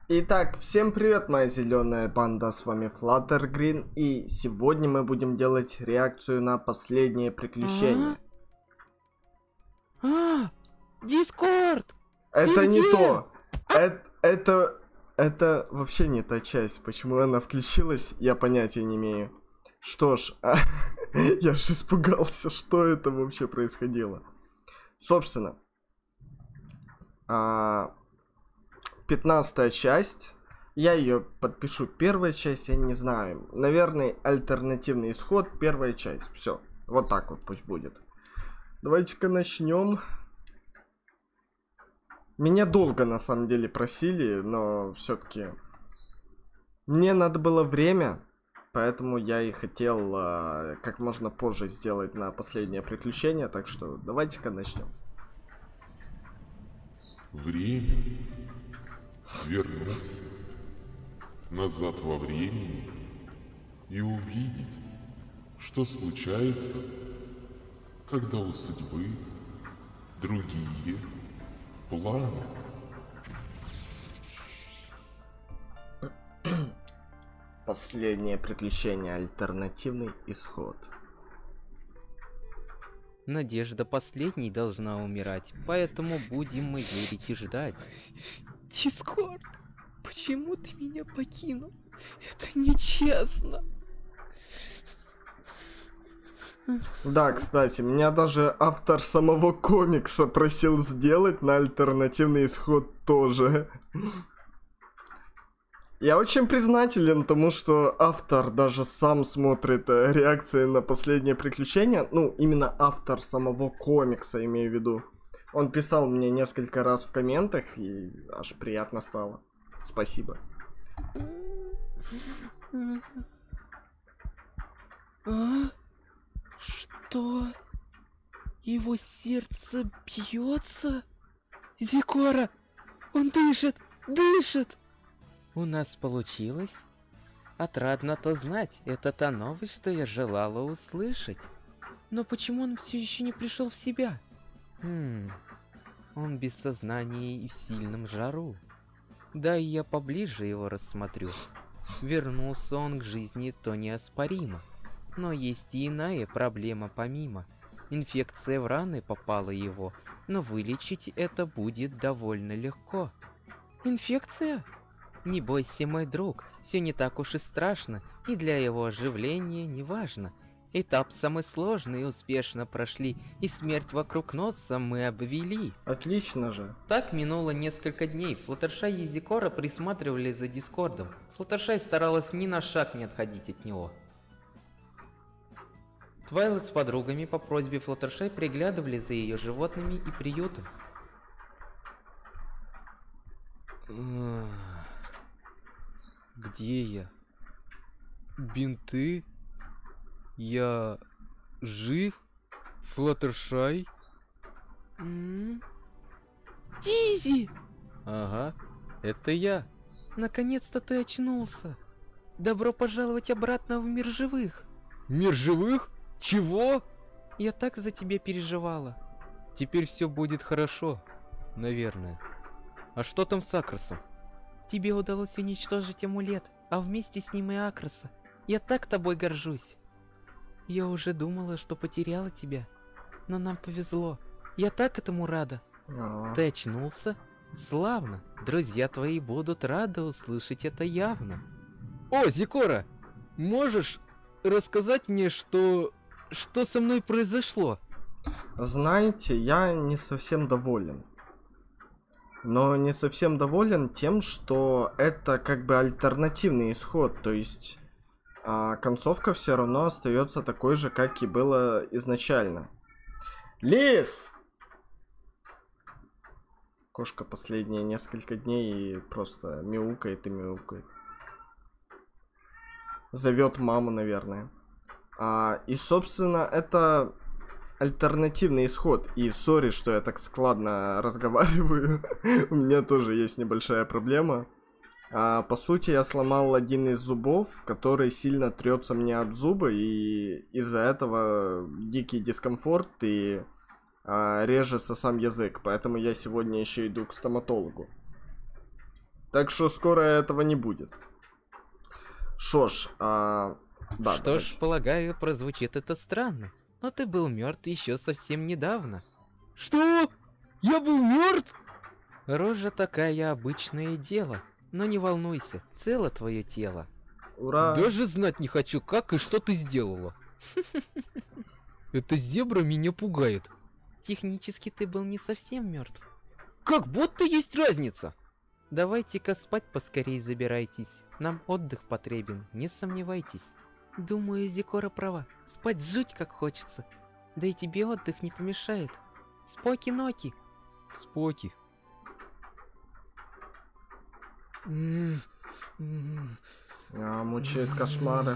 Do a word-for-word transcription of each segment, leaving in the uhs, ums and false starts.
Итак, всем привет, моя зеленая банда, с вами Fluttergreen, и сегодня мы будем делать реакцию на последнее приключение. А, Дискорд! Это Ты не где? то. Это, это, это вообще не та часть. Почему она включилась, я понятия не имею. Что ж, я же испугался, что это вообще происходило. Собственно, пятнадцатая часть. Я ее подпишу первая часть, я не знаю. Наверное, альтернативный исход, первая часть. Все, вот так вот пусть будет. Давайте-ка начнем. Меня долго на самом деле просили, но все-таки мне надо было время, поэтому я и хотел а, как можно позже сделать на последнее приключение, так что давайте-ка начнем. Время вернуться назад во времени и увидеть, что случается, когда у судьбы другие планы. Последнее приключение, альтернативный исход. Надежда последней должна умирать, поэтому будем мы верить и ждать. Дискорд, почему ты меня покинул? Это нечестно. Да, кстати, меня даже автор самого комикса просил сделать на альтернативный исход тоже. Я очень признателен тому, что автор даже сам смотрит реакции на последнее приключение. Ну, именно автор самого комикса, имею в виду. Он писал мне несколько раз в комментах, и аж приятно стало. Спасибо. А? Что? Его сердце бьется? Зикора! Он дышит! Дышит! У нас получилось? Отрадно то знать, это та новость, что я желала услышать. Но почему он все еще не пришел в себя? Хм, он без сознания и в сильном жару. Да и я поближе его рассмотрю. Вернулся он к жизни, то неоспоримо. Но есть и иная проблема помимо. Инфекция в раны попала его, но вылечить это будет довольно легко. Инфекция? Не бойся, мой друг, все не так уж и страшно, и для его оживления не важно. Этап самый сложный успешно прошли, и смерть вокруг носа мы обвели. Отлично же. Так минуло несколько дней. Флаттершай и Зикора присматривали за Дискордом. Флаттершай старалась ни на шаг не отходить от него. Твайлайт с подругами по просьбе Флаттершай приглядывали за ее животными и приютом. Где я? Бинты? Я жив? Флаттершай? Дизи! Ага, это я. Наконец-то ты очнулся. Добро пожаловать обратно в мир живых. Мир живых? Чего? Я так за тебя переживала. Теперь все будет хорошо, наверное. А что там с Акросом? Тебе удалось уничтожить амулет, а вместе с ним и Акроса. Я так тобой горжусь. Я уже думала, что потеряла тебя, но нам повезло. Я так этому рада. А. Ты очнулся? Славно. Друзья твои будут рады услышать это явно. О, Зикора, можешь рассказать мне, что... что со мной произошло? Знаете, я не совсем доволен. Но не совсем доволен тем, что это как бы альтернативный исход. То есть а, концовка все равно остается такой же, как и было изначально. Лис! Кошка последние несколько дней просто мяукает и мяукает. Зовет маму, наверное. А, и, собственно, это альтернативный исход. И сори, что я так складно разговариваю. У меня тоже есть небольшая проблема. А, по сути, я сломал один из зубов, который сильно трется мне об зубы. И из-за этого дикий дискомфорт и а, режется сам язык. Поэтому я сегодня еще иду к стоматологу. Так что скоро этого не будет. Шо ж, а... да, Что давайте. ж, полагаю, прозвучит это странно. Но ты был мертв еще совсем недавно. Что? Я был мертв? Рожа такая обычное дело. Но не волнуйся, цело твое тело. Ура! Даже знать не хочу, как и что ты сделала. Эта зебра меня пугает. Технически ты был не совсем мертв. Как будто есть разница. Давайте-ка спать поскорее забирайтесь. Нам отдых потребен, не сомневайтесь. Думаю, Зикора права. Спать жуть как хочется. Да и тебе отдых не помешает. Споки-ноки. Споки. А, мучает кошмары.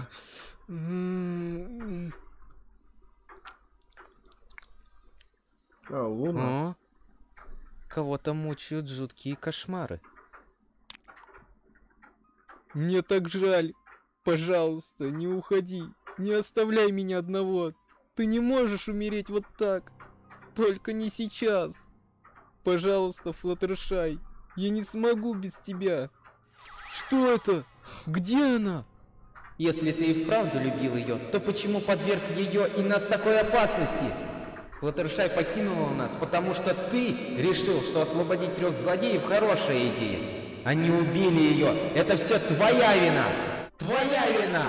А, Луна. О, кого-то мучают жуткие кошмары. Мне так жаль. Пожалуйста, не уходи. Не оставляй меня одного. Ты не можешь умереть вот так. Только не сейчас. Пожалуйста, Флаттершай. Я не смогу без тебя. Что это? Где она? Если ты и вправду любил ее, то почему подверг ее и нас такой опасности? Флаттершай покинула нас, потому что ты решил, что освободить трех злодеев хорошая идея. Они убили ее. Это все твоя вина. Твоя вина.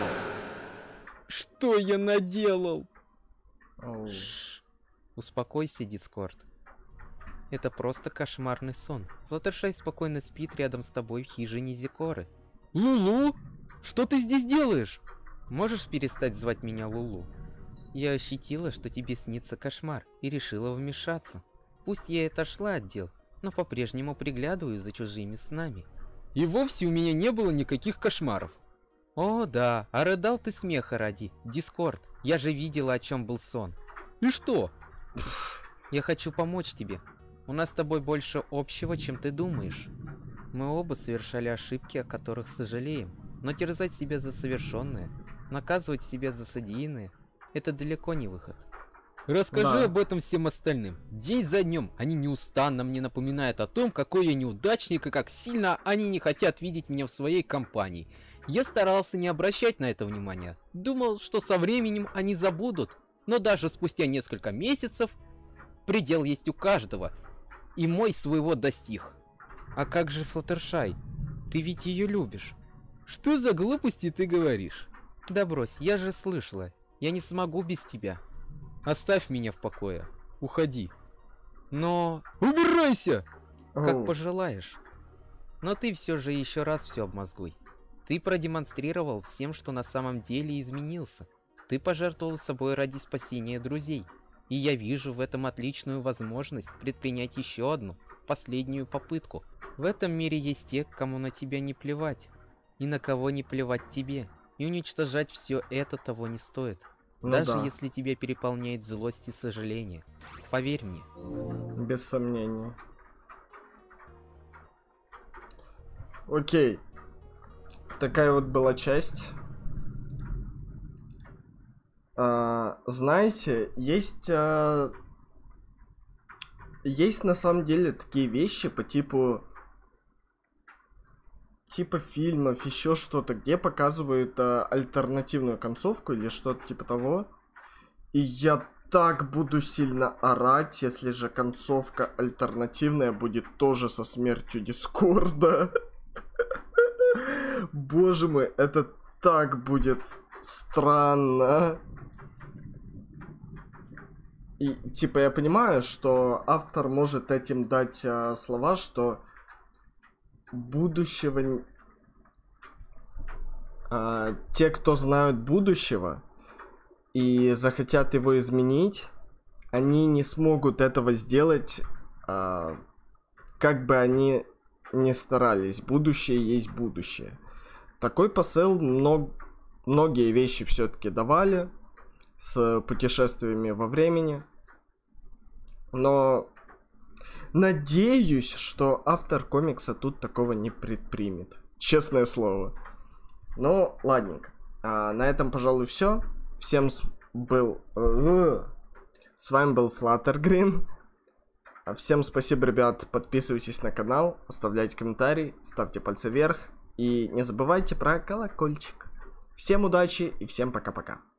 Что я наделал? Оу. Шш. Успокойся, Дискорд. Это просто кошмарный сон. Флаттершай спокойно спит рядом с тобой в хижине Зикоры. Лулу? Что ты здесь делаешь? Можешь перестать звать меня Лулу? Я ощутила, что тебе снится кошмар, и решила вмешаться. Пусть я и отошла от дел, но по-прежнему приглядываю за чужими снами. И вовсе у меня не было никаких кошмаров. О, да, а рыдал ты смеха ради. Дискорд, я же видела, о чем был сон. И что? Я хочу помочь тебе. У нас с тобой больше общего, чем ты думаешь. Мы оба совершали ошибки, о которых сожалеем. Но терзать себя за совершенное, наказывать себя за содеянное — это далеко не выход. Расскажи Да. об этом всем остальным. День за днем они неустанно мне напоминают о том, какой я неудачник и как сильно они не хотят видеть меня в своей компании. Я старался не обращать на это внимания. Думал, что со временем они забудут. Но даже спустя несколько месяцев предел есть у каждого. И мой своего достиг. А как же Флаттершай? Ты ведь ее любишь. Что за глупости ты говоришь? Да брось, я же слышала. Я не смогу без тебя. Оставь меня в покое. Уходи. Но... Убирайся! Как Оу. пожелаешь. Но ты все же еще раз все обмозгуй. Ты продемонстрировал всем, что на самом деле изменился. Ты пожертвовал собой ради спасения друзей. И я вижу в этом отличную возможность предпринять еще одну, последнюю попытку. В этом мире есть те, кому на тебя не плевать. И на кого не плевать тебе. И уничтожать все это того не стоит. Ну Даже да, если тебя переполняет злость и сожаление. Поверь мне. без сомнения. Окей. Такая вот была часть. А, знаете, есть... а, Есть на самом деле такие вещи по типу... Типа фильмов, еще что-то, где показывают а, альтернативную концовку или что-то типа того. И я так буду сильно орать, если же концовка альтернативная будет тоже со смертью Дискорда. Боже мой, это так будет странно. И типа я понимаю, что автор может этим дать а, слова, что будущего... н- а, те, кто знают будущего и захотят его изменить, они не смогут этого сделать, а, как бы они ни старались. Будущее есть будущее. Такой посыл мног- многие вещи все-таки давали с путешествиями во времени. Но надеюсь, что автор комикса тут такого не предпримет. Честное слово. Ну, ладненько. А, на этом, пожалуй, все. Всем с... был... С вами был Флаттергрин. Всем спасибо, ребят. Подписывайтесь на канал, оставляйте комментарии, ставьте пальцы вверх. И не забывайте про колокольчик. Всем удачи и всем пока-пока.